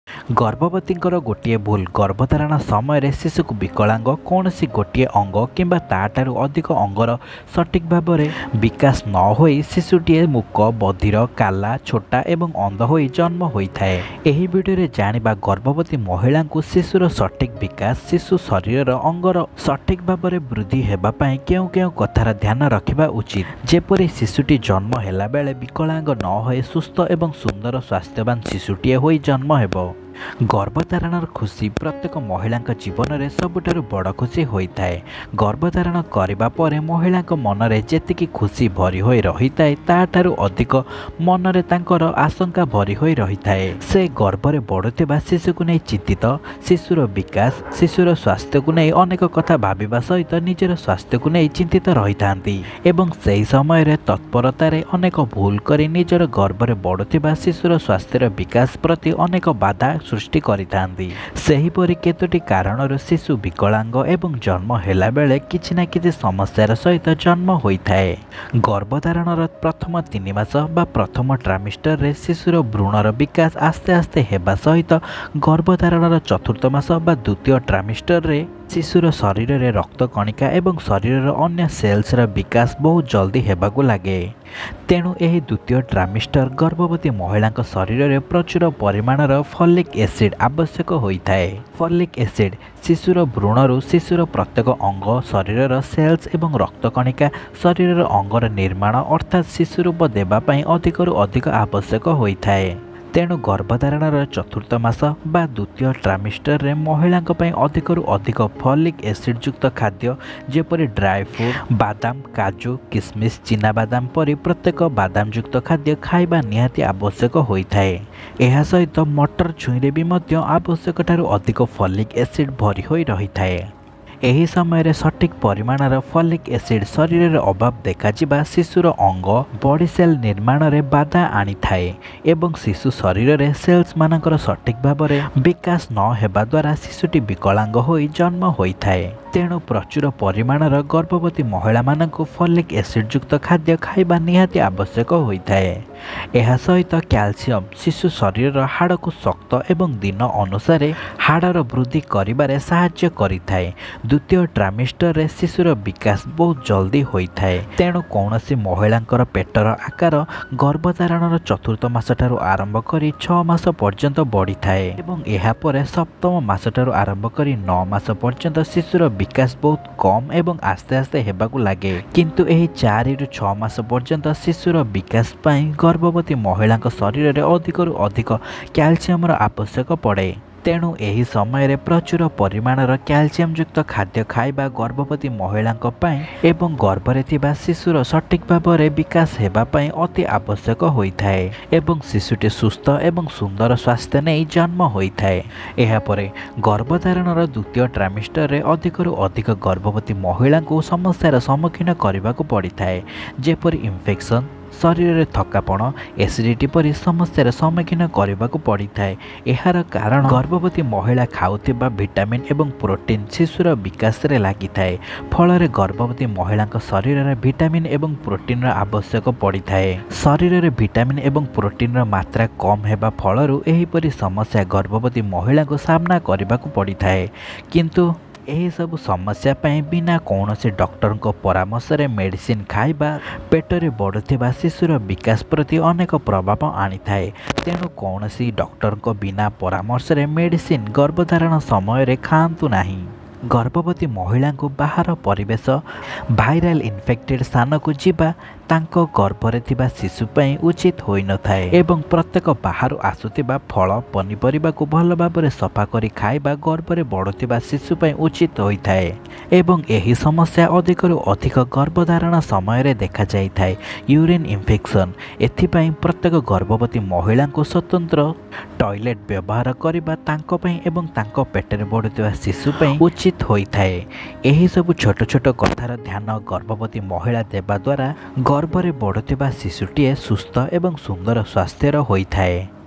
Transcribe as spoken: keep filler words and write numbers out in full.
गर्भवतींकर गोटे भूल गर्भधारण समय शिशु को विकलांग कौन सी गोटे अंग किंबा ताठारु अधिक अंगर सठिक भाव में विकास न होई शिशुटीए मूक बधिर काला छोटा एवं अंध होई जन्म होता है। यही वीडियो जानिबा गर्भवती महिला को शिशुर सठिक विकास शिशु शरीर अंगर सठिक भाव में वृद्धि हेबापई केउ केउ कथार ध्यान रखिबा उचित। जेपरि शिशुटी जन्म हेला बेले विकलांग न होई सुस्थ एवं सुंदर स्वास्थ्यवान शिशुटीए होई जन्म हेबो। गर्भधारण खुशी प्रत्येक महिला जीवन में सबुठारु बड़ खुशी होता है। गर्भधारण करने पर महिला मन में जेतिकी खुशी भरी होई रही है ताठारु अधिक मन में तांकर आशंका भरी होई रही है। से गर्भरे बढ़ुवा शिशु को नहीं चिंतित शिशुर विकास शिशुर स्वास्थ्य को नहीं अनेक कथा भाविबा सहित निजर स्वास्थ्य को नहीं चिंतित रही थांती एवं सही समय तत्परतार अनेक भूल कर निजर गर्भरे बढ़ुवा शिशुर स्वास्थ्यर विकास प्रति अनेक बाधा सृष्टि करिथांती। सेहीपरि केतोटी कारणर शिशु विकलांग एवं जन्म हेला बेले किछि ना किछि समस्यार सहित जन्म होइथाए। गर्भधारणर प्रथम तीन मास बा प्रथम ट्रामिस्टर रे शिशुर भ्रूणर विकास आस्ते आस्ते हेबा सहित गर्भधारणर चतुर्थ मास बा द्वितीय ट्रामिस्टर रे शिशुर शरीर में रक्त कणिका एवं शरीर अन्य सेल्सर विकास बहुत जल्दी हेबाकु लागे। तेणु यह द्वितीय ट्रामिस्टर गर्भवती महिला शरीर में प्रचुर परिमाणर फॉलिक एसिड आवश्यक होता है। फॉलिक एसिड शिशुर भ्रूणरू शिशुर प्रत्येक अंग शरीर सेल्स एवं रक्त कणिका शरीर अंगर निर्माण अर्थात शिशुरूप देवाई अधिकरू अधिक आवश्यक होता है। तेणु गर्भधारणर चतुर्थ मास बा द्वितीय ट्रामिस्टर रे महिला अधिकरू अधिक फॉलिक एसिड युक्त खाद्य जेपरि ड्राई फ्रूट बादाम काजू किसमिश चीनाबादाम परी प्रत्येक बादाम युक्त खाद्य खाइबा निहाती आवश्यक होता है। यह सहित मटर छुईरे भी मध्य आवश्यक ठारू अधिक फॉलिक एसिड भरी होई रही है। एही समय सठिक परिमाणर फॉलिक एसिड शरीर में अभाव देखा शिशुर अंग बॉडी सेल निर्माण में बाधा आनी थाए एवं शिशु शरीर में सेल्स मानकर सठिक भाव में विकास न हेबा द्वारा शिशुटी विकलांग होई जन्म होता है। तेणु प्रचुर परिमाणर गर्भवती महिला मानक फॉलिक एसिड युक्त खाद्य खाइबा निहाती आवश्यक होता है। यह सहित कैल्शियम शिशु शरीर हाड़ को शक्त एवं दिन अनुसार हाड़र वृद्धि करिबारे सहाय्य करिथाए। द्वितीय ट्रामिस्टर रे शिशुर विकास बहुत जल्दी होता है। तेणु कौनसी महिलांकर पेटर आकार गर्भधारणर चतुर्थ मास ठारू आरंभ करी छह मास पर्यंत बढ़ी थाए एवं एहा परे सप्तम मास ठारू आरंभ करी नौ मास पर्यंत शिशुर विकास बहुत कम एवं आस्ते आस्ते हेबाकु लागे। किंतु एही चार रु छह मास पर्यंत शिशुर विकास पाई गर्भवती महिला शरीर में अधिकरू अधिक कैल्शियम आवश्यक पड़े। तेणु यही समय प्रचुर परिमाणर कैल्शियम युक्त खाद्य खाइबा गर्भवती महिला एवं गर्भरे थिबा शिशुर सठिक भाव में विकास हेबापई अति आवश्यक होता है एवं शिशुटी सुस्थ एवं सुंदर स्वास्थ्य नहीं जन्म होता है। यापर गर्भधारणर द्वितीय ट्रामिस्टर रे अधिकरू अधिक गर्भवती महिला को समस्यार सम्मुखीन करने को पड़ता है जेपरि इन्फेक्शन शरीर में थकापण एसिडिटी परी समस्यार सम्मुखीन करने को पड़ता है। यार कारण गर्भवती महिला खाऊथिबा विटामिन एवं प्रोटीन शिशुर विकास रे लगी थाए फल गर्भवती महिला शरीर में विटामिन एवं प्रोटीन आवश्यक पड़ता है। शरीर में विटामिन एवं प्रोटीन मात्रा कम हेबा फलरू एहीपरी समस्या गर्भवती महिला को सामना करने को पड़ता है। किंतु यही सब समस्या पाई बिना कौन से डॉक्टर को परामर्श रे मेडिसिन खाइबा पेटरे बढ़ुवा शिशुर विकास प्रति अनेक प्रभाव आनी थाए। तेणु कौन सी डॉक्टर को बिना परामर्श रे मेडिसिन गर्भधारण समय रे खाआंतु नहीं। गर्भवती महिला को बाहर परिवेश भाइराल इन्फेक्टेड स्थान को जीवा तांको गर्भरे थिबा शिशु पई उचित होई न थाए एवं प्रत्येक बाहर आसुथिबा फल पनिपरिबा को भल भाबरे सफा करी खाइबा गर्भरे बढ़ुथिबा शिशु पई उचित होई थाए एवं यही समस्या अधिकरू अधिक गर्भधारण समय रे देखा जाई थाए। यूरिन इन्फेक्शन एथिपई प्रत्येक गर्भवती महिला को स्वतंत्र टॉयलेट व्यवहार करिबा तांको पई एवं तांको पेटरे बढ़ुथिबा शिशु पई उचित होई थाए। एही सब छोट छोट कथार ध्यान गर्भवती महिला देबा द्वारा गर्भरे बढ़ुथिबा शिशुटीए सुस्थ एवं सुंदर स्वास्थ्यर होइथाए।